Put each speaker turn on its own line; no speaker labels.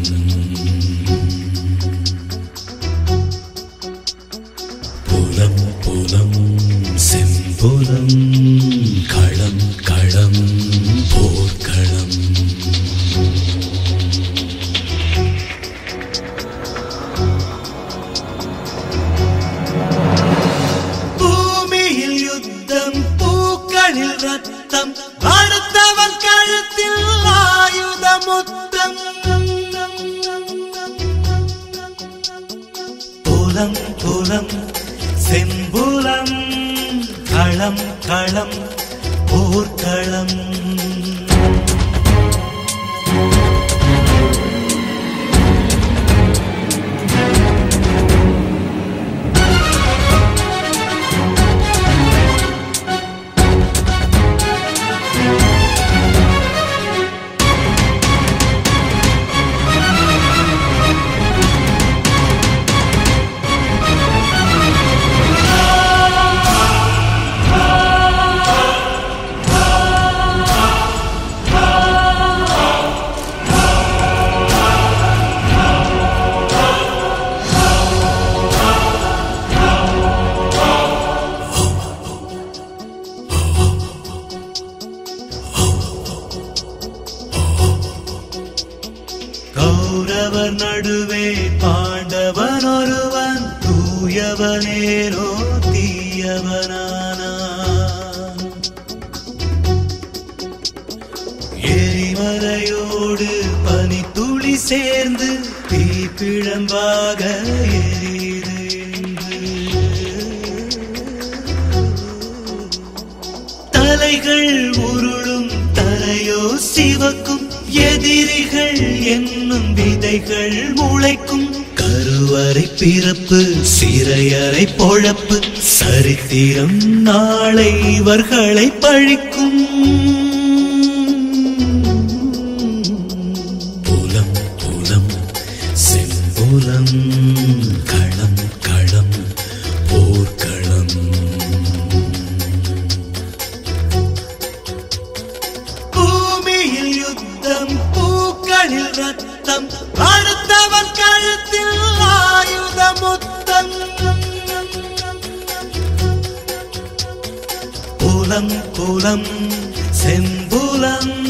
புலம் புலம் செம்புலம் களம் களம் போர்க்களம்.
பூமியில் யுத்தம், பூக்களில் ரத்தம், அடுத்தவன் கழுத்தில் ஆயுத முத்தம். புலம் புலம் செம்புலம் களம் களம் போர்க்களம். கௌரவர் நடுவே பாண்டவன் ஒருவன், தூயவனேனோ தீயவனானான். எரிமலையோடு பனித்துளி சேர்ந்து தீப்பிழம்பாக எரியுது. தலைகள் உருளும் தலையோ சிவக்கும், எதிரிகள் என்னும் விதைகள் முளைக்கும். கருவறை பிறப்பு சிறையறை பொழப்பு, சரித்திரம் நாளை இவர்களை பழிக்கும்.
புலம் புலம் செம்புலம் களம் களம் போர்க்களம்.
பூமியில் யுத்தம், பூக்களில் ரத்தம், அடுத்தவன் கழுத்தில் ஆயுத முத்தம். புலம் புலம் செம்புலம்